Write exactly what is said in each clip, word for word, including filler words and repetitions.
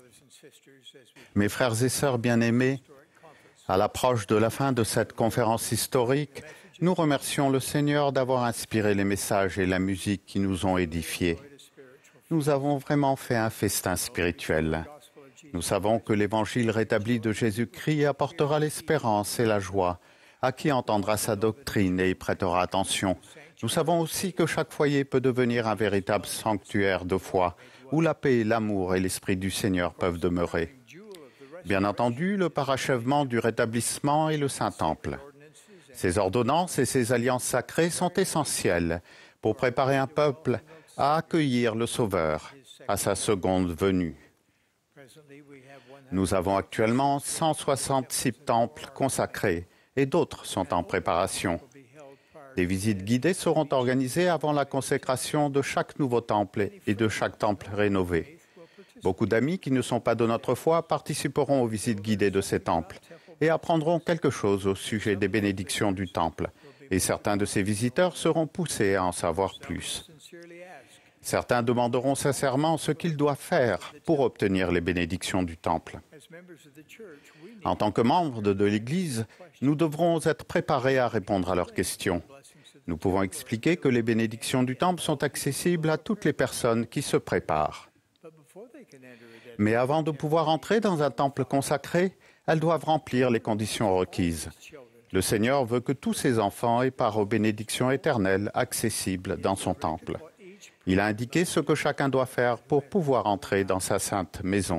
Mes frères et sœurs bien-aimés, à l'approche de la fin de cette conférence historique, nous remercions le Seigneur d'avoir inspiré les messages et la musique qui nous ont édifiés. Nous avons vraiment fait un festin spirituel. Nous savons que l'Évangile rétabli de Jésus-Christ apportera l'espérance et la joie à qui entendra sa doctrine et y prêtera attention. Nous savons aussi que chaque foyer peut devenir un véritable sanctuaire de foi, où la paix, l'amour et l'Esprit du Seigneur peuvent demeurer. Bien entendu, le parachèvement du rétablissement est le Saint-Temple. Ces ordonnances et ces alliances sacrées sont essentielles pour préparer un peuple à accueillir le Sauveur à sa seconde venue. Nous avons actuellement cent soixante-six temples consacrés et d'autres sont en préparation. Des visites guidées seront organisées avant la consécration de chaque nouveau temple et de chaque temple rénové. Beaucoup d'amis qui ne sont pas de notre foi participeront aux visites guidées de ces temples et apprendront quelque chose au sujet des bénédictions du temple. Et certains de ces visiteurs seront poussés à en savoir plus. Certains demanderont sincèrement ce qu'ils doivent faire pour obtenir les bénédictions du temple. En tant que membres de, de l'Église, nous devrons être préparés à répondre à leurs questions. Nous pouvons expliquer que les bénédictions du temple sont accessibles à toutes les personnes qui se préparent. Mais avant de pouvoir entrer dans un temple consacré, elles doivent remplir les conditions requises. Le Seigneur veut que tous ses enfants aient part aux bénédictions éternelles accessibles dans son temple. Il a indiqué ce que chacun doit faire pour pouvoir entrer dans sa sainte maison.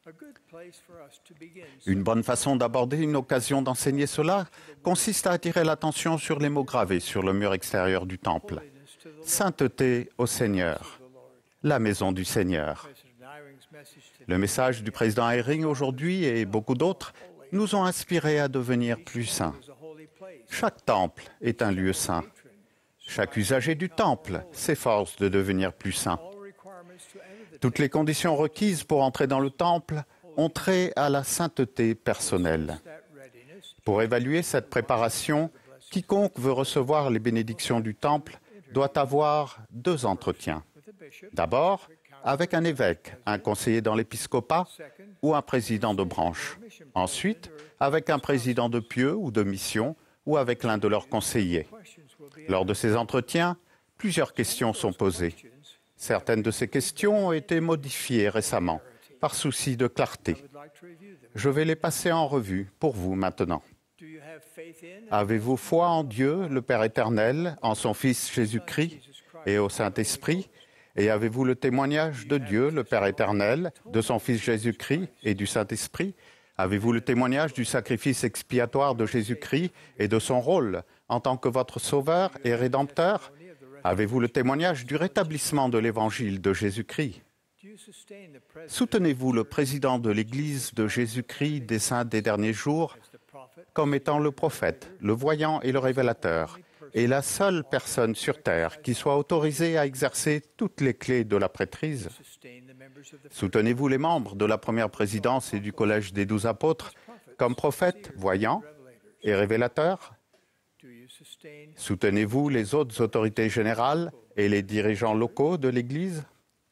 Une bonne façon d'aborder une occasion d'enseigner cela consiste à attirer l'attention sur les mots gravés sur le mur extérieur du temple. Sainteté au Seigneur, la maison du Seigneur. Le message du président Eyring aujourd'hui et beaucoup d'autres nous ont inspirés à devenir plus saints. Chaque temple est un lieu saint. Chaque usager du temple s'efforce de devenir plus saint. Toutes les conditions requises pour entrer dans le temple ont trait à la sainteté personnelle. Pour évaluer cette préparation, quiconque veut recevoir les bénédictions du temple doit avoir deux entretiens. D'abord, avec un évêque, un conseiller dans l'épiscopat ou un président de branche. Ensuite, avec un président de pieux ou de mission ou avec l'un de leurs conseillers. Lors de ces entretiens, plusieurs questions sont posées. Certaines de ces questions ont été modifiées récemment, par souci de clarté. Je vais les passer en revue pour vous maintenant. Avez-vous foi en Dieu, le Père éternel, en son Fils Jésus-Christ et au Saint-Esprit? Et avez-vous le témoignage de Dieu, le Père éternel, de son Fils Jésus-Christ et du Saint-Esprit? Avez-vous le témoignage du sacrifice expiatoire de Jésus-Christ et de son rôle en tant que votre Sauveur et Rédempteur? Avez-vous le témoignage du rétablissement de l'Évangile de Jésus-Christ? Soutenez-vous le président de l'Église de Jésus-Christ des saints des derniers jours comme étant le prophète, le voyant et le révélateur, et la seule personne sur terre qui soit autorisée à exercer toutes les clés de la prêtrise? Soutenez-vous les membres de la première présidence et du collège des douze apôtres comme prophètes, voyants et révélateurs? Soutenez-vous les autres autorités générales et les dirigeants locaux de l'Église?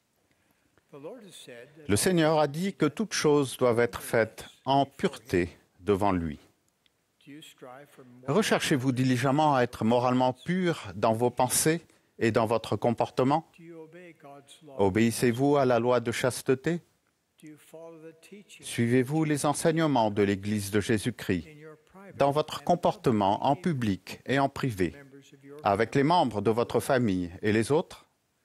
Le Seigneur a dit que toutes choses doivent être faites en pureté devant lui. Recherchez-vous diligemment à être moralement pur dans vos pensées et dans votre comportement? Obéissez-vous à la loi de chasteté? Suivez-vous les enseignements de l'Église de Jésus-Christ dans votre comportement en public et en privé, avec les membres de votre famille et les autres?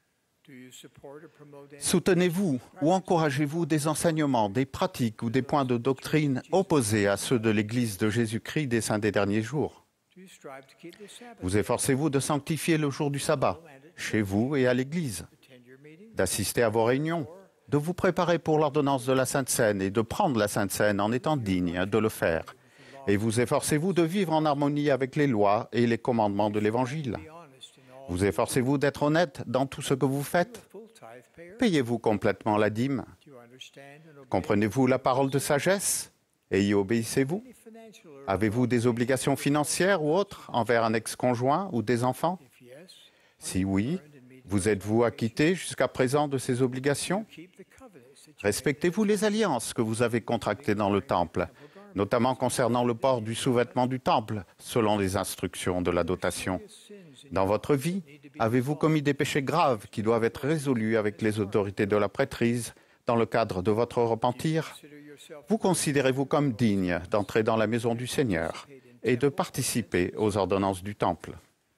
Soutenez-vous ou encouragez-vous des enseignements, des pratiques ou des points de doctrine opposés à ceux de l'Église de Jésus-Christ des saints des derniers jours? Vous efforcez-vous de sanctifier le jour du sabbat, chez vous et à l'Église, d'assister à vos réunions, de vous préparer pour l'ordonnance de la Sainte Seine et de prendre la Sainte Seine en étant digne de le faire? Et vous efforcez-vous de vivre en harmonie avec les lois et les commandements de l'Évangile? Vous efforcez-vous d'être honnête dans tout ce que vous faites? Payez-vous complètement la dîme? Comprenez-vous la parole de sagesse et y obéissez-vous? Avez-vous des obligations financières ou autres envers un ex-conjoint ou des enfants? Si oui, Vous êtes-vous acquitté jusqu'à présent de ces obligations? Respectez-vous les alliances que vous avez contractées dans le temple, notamment concernant le port du sous-vêtement du temple, selon les instructions de la dotation? Dans votre vie, avez-vous commis des péchés graves qui doivent être résolus avec les autorités de la prêtrise dans le cadre de votre repentir? Vous considérez-vous comme digne d'entrer dans la maison du Seigneur et de participer aux ordonnances du temple?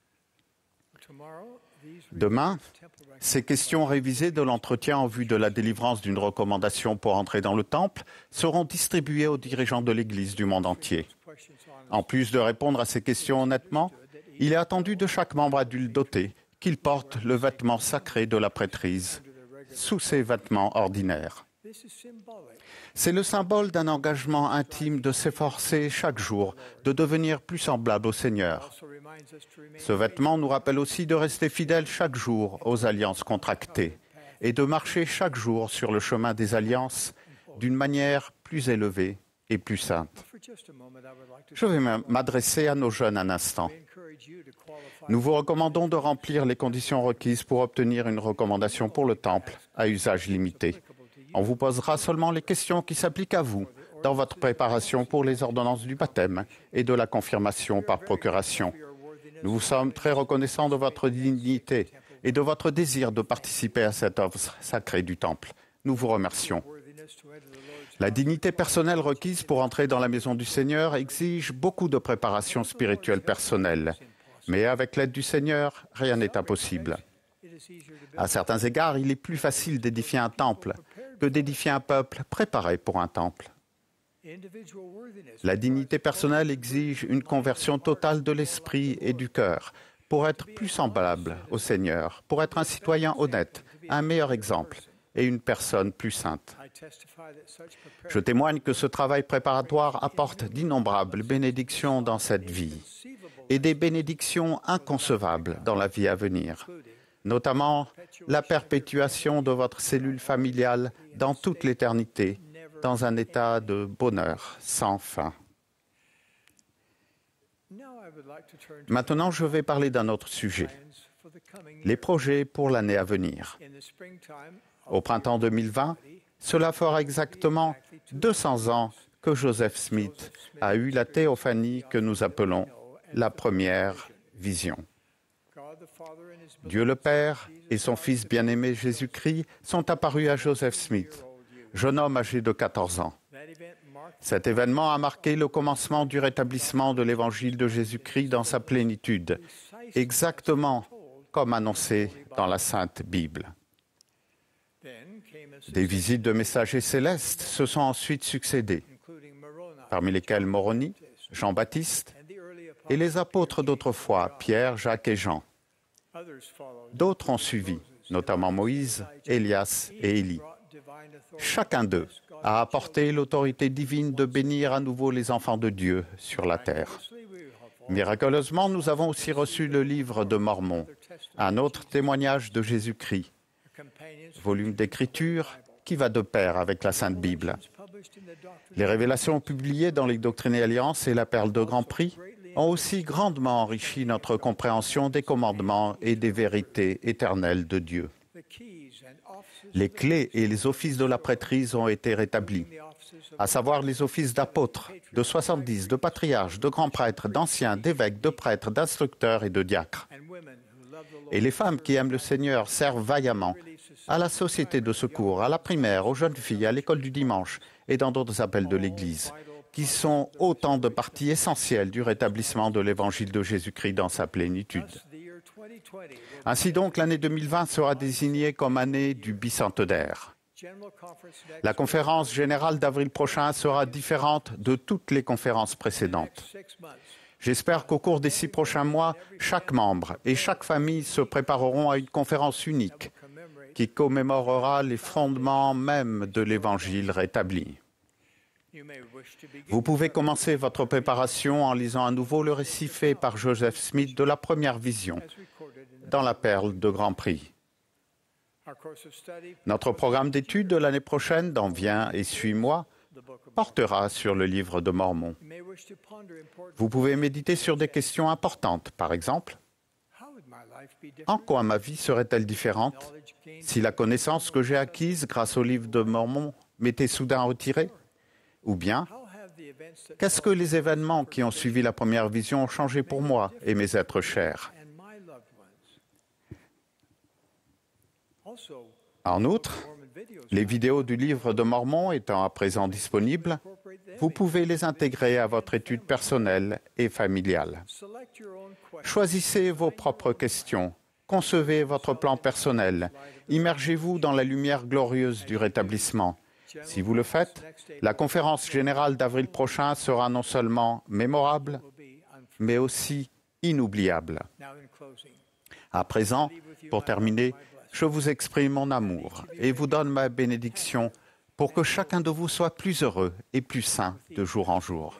Demain, ces questions révisées de l'entretien en vue de la délivrance d'une recommandation pour entrer dans le temple seront distribuées aux dirigeants de l'Église du monde entier. En plus de répondre à ces questions honnêtement, il est attendu de chaque membre adulte doté qu'il porte le vêtement sacré de la prêtrise sous ses vêtements ordinaires. C'est le symbole d'un engagement intime de s'efforcer chaque jour de devenir plus semblable au Seigneur. Ce vêtement nous rappelle aussi de rester fidèles chaque jour aux alliances contractées et de marcher chaque jour sur le chemin des alliances d'une manière plus élevée et plus sainte. Je vais m'adresser à nos jeunes un instant. Nous vous recommandons de remplir les conditions requises pour obtenir une recommandation pour le temple à usage limité. On vous posera seulement les questions qui s'appliquent à vous dans votre préparation pour les ordonnances du baptême et de la confirmation par procuration. Nous vous sommes très reconnaissants de votre dignité et de votre désir de participer à cette œuvre sacrée du temple. Nous vous remercions. La dignité personnelle requise pour entrer dans la maison du Seigneur exige beaucoup de préparation spirituelle personnelle. Mais avec l'aide du Seigneur, rien n'est impossible. À certains égards, il est plus facile d'édifier un temple que d'édifier un peuple préparé pour un temple. La dignité personnelle exige une conversion totale de l'esprit et du cœur pour être plus semblable au Seigneur, pour être un citoyen honnête, un meilleur exemple et une personne plus sainte. Je témoigne que ce travail préparatoire apporte d'innombrables bénédictions dans cette vie et des bénédictions inconcevables dans la vie à venir, notamment la perpétuation de votre cellule familiale dans toute l'éternité, dans un état de bonheur sans fin. Maintenant, je vais parler d'un autre sujet, les projets pour l'année à venir. Au printemps deux mille vingt, cela fera exactement deux cents ans que Joseph Smith a eu la théophanie que nous appelons la première vision. Dieu le Père et son Fils bien-aimé Jésus-Christ sont apparus à Joseph Smith, jeune homme âgé de quatorze ans. Cet événement a marqué le commencement du rétablissement de l'Évangile de Jésus-Christ dans sa plénitude, exactement comme annoncé dans la Sainte Bible. Des visites de messagers célestes se sont ensuite succédées, parmi lesquels Moroni, Jean-Baptiste et les apôtres d'autrefois, Pierre, Jacques et Jean. D'autres ont suivi, notamment Moïse, Élias et Élie. Chacun d'eux a apporté l'autorité divine de bénir à nouveau les enfants de Dieu sur la terre. Miraculeusement, nous avons aussi reçu le livre de Mormon, un autre témoignage de Jésus-Christ, volume d'écriture qui va de pair avec la Sainte Bible. Les révélations publiées dans les Doctrines et Alliances et la Perle de Grand Prix ont aussi grandement enrichi notre compréhension des commandements et des vérités éternelles de Dieu. Les clés et les offices de la prêtrise ont été rétablis, à savoir les offices d'apôtres, de soixante-dix, de patriarches, de grands prêtres, d'anciens, d'évêques, de prêtres, d'instructeurs et de diacres. Et les femmes qui aiment le Seigneur servent vaillamment à la société de secours, à la primaire, aux jeunes filles, à l'école du dimanche et dans d'autres appels de l'Église, qui sont autant de parties essentielles du rétablissement de l'Évangile de Jésus-Christ dans sa plénitude. Ainsi donc, l'année deux mille vingt sera désignée comme année du bicentenaire. La conférence générale d'avril prochain sera différente de toutes les conférences précédentes. J'espère qu'au cours des six prochains mois, chaque membre et chaque famille se prépareront à une conférence unique qui commémorera les fondements mêmes de l'Évangile rétabli. Vous pouvez commencer votre préparation en lisant à nouveau le récit fait par Joseph Smith de la première vision dans la Perle de Grand Prix. Notre programme d'études de l'année prochaine, dans Viens et suis-moi, portera sur le livre de Mormon. Vous pouvez méditer sur des questions importantes, par exemple, En quoi ma vie serait-elle différente si la connaissance que j'ai acquise grâce au livre de Mormon m'était soudain retirée? Ou bien, qu'est-ce que les événements qui ont suivi la première vision ont changé pour moi et mes êtres chers? En outre, les vidéos du livre de Mormon étant à présent disponibles, vous pouvez les intégrer à votre étude personnelle et familiale. Choisissez vos propres questions, concevez votre plan personnel, immergez-vous dans la lumière glorieuse du rétablissement. Si vous le faites, la conférence générale d'avril prochain sera non seulement mémorable, mais aussi inoubliable. À présent, pour terminer, je vous exprime mon amour et vous donne ma bénédiction pour que chacun de vous soit plus heureux et plus sain de jour en jour.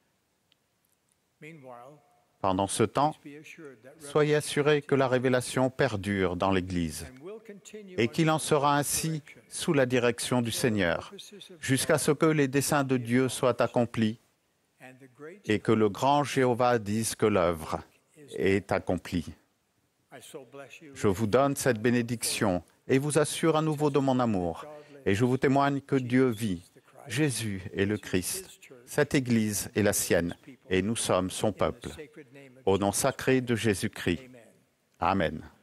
Pendant ce temps, soyez assurés que la révélation perdure dans l'Église et qu'il en sera ainsi sous la direction du Seigneur, jusqu'à ce que les desseins de Dieu soient accomplis et que le grand Jéhovah dise que l'œuvre est accomplie. Je vous donne cette bénédiction et vous assure à nouveau de mon amour. Et je vous témoigne que Dieu vit. Jésus est le Christ. Cette Église est la sienne et nous sommes son peuple. Au nom sacré de Jésus-Christ. Amen.